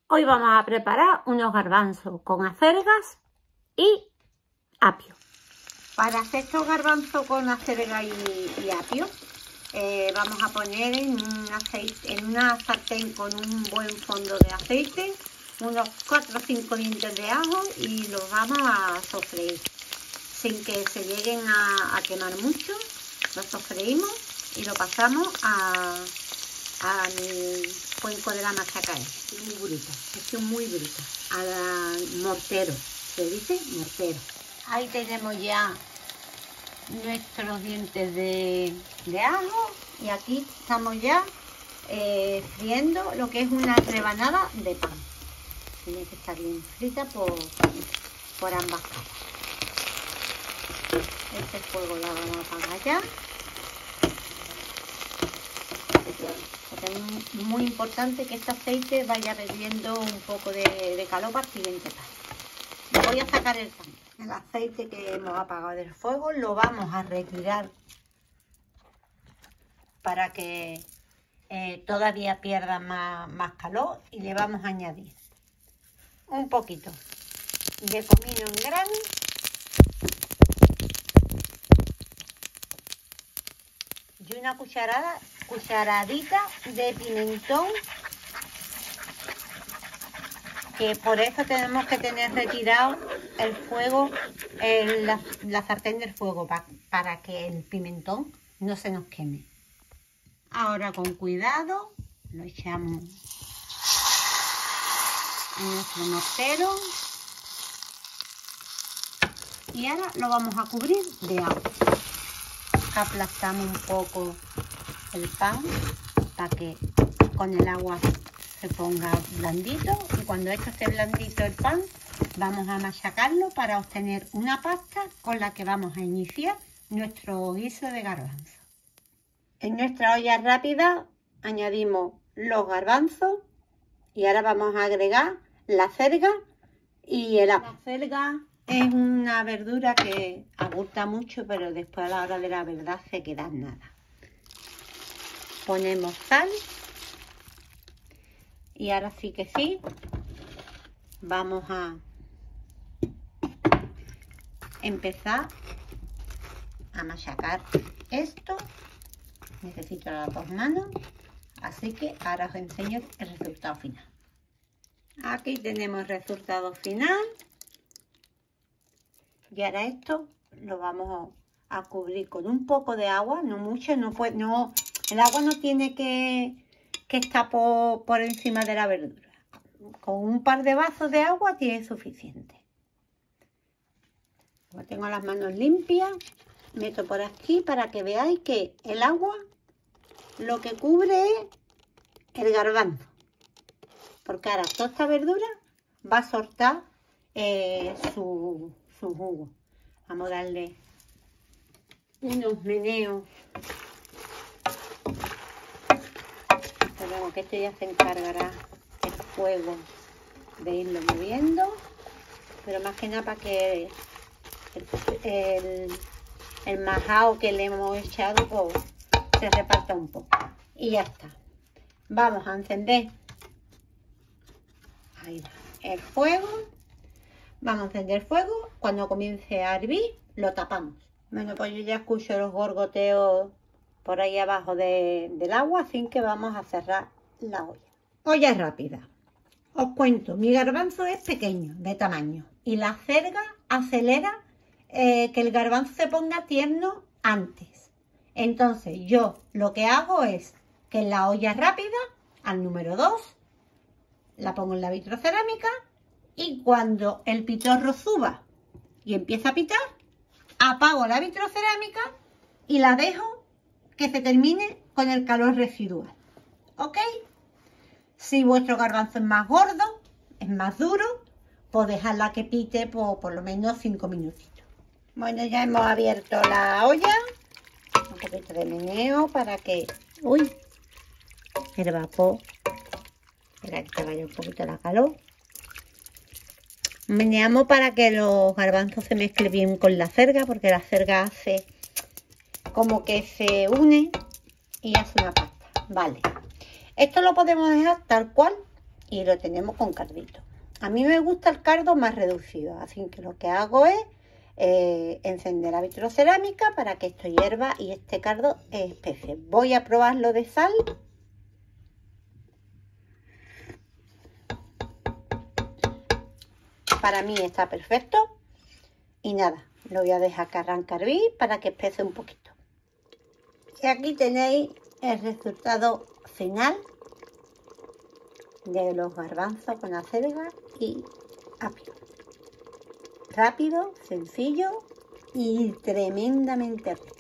Hoy vamos a preparar unos garbanzos con acelgas y apio. Para hacer estos garbanzos con acelga y apio, vamos a poner en una sartén con un buen fondo de aceite unos 4 o 5 dientes de ajo y los vamos a sofreír sin que se lleguen a quemar mucho. Los sofreímos y lo pasamos al cuenco de la machaca. Es muy bruta, es muy bruta. Al mortero, se dice mortero. Ahí tenemos ya nuestros dientes de ajo y aquí estamos ya friendo lo que es una rebanada de pan. Tiene que estar bien frita por ambas caras. Este fuego lo vamos a apagar ya. Porque es muy importante que este aceite vaya perdiendo un poco de calor para el siguiente paso. Voy a sacar el pan. El aceite que hemos apagado del fuego lo vamos a retirar para que todavía pierda más calor y le vamos a añadir un poquito de comino en grano, y una cucharadita de pimentón, que por eso tenemos que tener retirado el fuego, la sartén del fuego, para que el pimentón no se nos queme. Ahora con cuidado lo echamos en nuestro mortero y ahora lo vamos a cubrir de agua. Aplastamos un poco el pan para que con el agua se ponga blandito, y cuando esto esté blandito el pan vamos a machacarlo para obtener una pasta con la que vamos a iniciar nuestro guiso de garbanzos. En nuestra olla rápida añadimos los garbanzos y ahora vamos a agregar la acelga y el apio. La acelga es una verdura que agurta mucho, pero después a la hora de la verdad se queda en nada. Ponemos sal y ahora sí que sí, vamos a empezar a machacar esto. Necesito las dos manos, así que ahora os enseño el resultado final. Aquí tenemos el resultado final. Y ahora esto lo vamos a cubrir con un poco de agua, no mucho, el agua no tiene que estar por encima de la verdura. Con un par de vasos de agua tiene suficiente. Como tengo las manos limpias, meto por aquí para que veáis que el agua lo que cubre es el garbanzo. Porque ahora toda esta verdura va a soltar su jugo. Vamos a darle unos meneos. Pero que esto ya se encargará el fuego de irlo moviendo. Pero más que nada para que el majao que le hemos echado pues, se reparta un poco. Y ya está. Vamos a encender ahí el fuego. Vamos a encender el fuego. Cuando comience a hervir, lo tapamos. Bueno, pues yo ya escucho los gorgoteos por ahí abajo del agua, así que vamos a cerrar la olla. Olla rápida. Os cuento, mi garbanzo es pequeño, de tamaño. Y la acelga acelera que el garbanzo se ponga tierno antes. Entonces yo lo que hago es que en la olla rápida, al número 2, la pongo en la vitrocerámica y cuando el pitorro suba y empieza a pitar, apago la vitrocerámica y la dejo que se termine con el calor residual. ¿Ok? Si vuestro garbanzo es más gordo, es más duro, pues dejadla que pite por lo menos 5 minutitos. Bueno, ya hemos abierto la olla. Un poquito de meneo para que... ¡Uy! El vapor. Espera que se vaya un poquito la calor. Meneamos para que los garbanzos se mezclen bien con la acelga, porque la acelga hace como que se une y hace una pasta. Vale. Esto lo podemos dejar tal cual y lo tenemos con cardito. A mí me gusta el cardo más reducido, así que lo que hago es encender la vitrocerámica para que esto hierva y este cardo espese. Voy a probarlo de sal. Para mí está perfecto. Y nada, lo voy a dejar que arranque a hervir para que espese un poquito. Y aquí tenéis el resultado final de los garbanzos con acelga y apio. Rápido, sencillo y tremendamente rico.